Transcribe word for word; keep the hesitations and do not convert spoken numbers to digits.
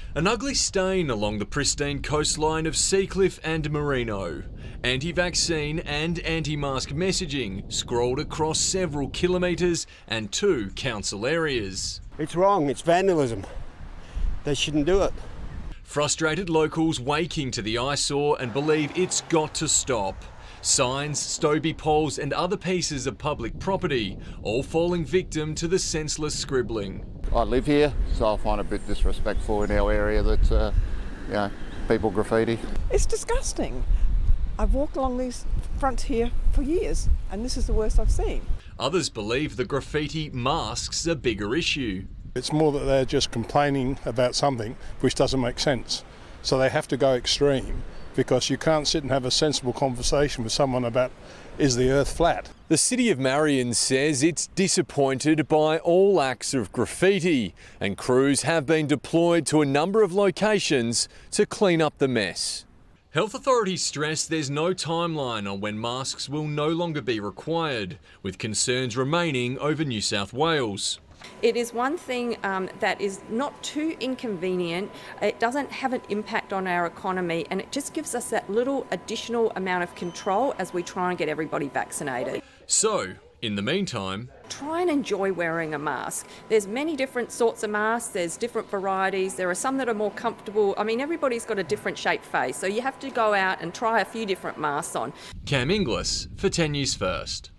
An ugly stain along the pristine coastline of Seacliff and Merino. Anti-vaccine and anti-mask messaging scrolled across several kilometres and two council areas. It's wrong, it's vandalism. They shouldn't do it. Frustrated locals waking to the eyesore and believe it's got to stop. Signs, Stobie poles and other pieces of public property, all falling victim to the senseless scribbling. I live here, so I find it a bit disrespectful in our area that, uh, you know, people graffiti. It's disgusting. I've walked along these fronts here for years, and this is the worst I've seen. Others believe the graffiti masks a bigger issue. It's more that they're just complaining about something which doesn't make sense. So they have to go extreme, because you can't sit and have a sensible conversation with someone about, is the earth flat? The City of Marion says it's disappointed by all acts of graffiti, and crews have been deployed to a number of locations to clean up the mess. Health authorities stress there's no timeline on when masks will no longer be required, with concerns remaining over New South Wales. It is one thing um, that is not too inconvenient. It doesn't have an impact on our economy, and it just gives us that little additional amount of control as we try and get everybody vaccinated. So, in the meantime, try and enjoy wearing a mask. There's many different sorts of masks, there's different varieties, there are some that are more comfortable. I mean, everybody's got a different shaped face, so you have to go out and try a few different masks on. Cam Inglis for ten News First.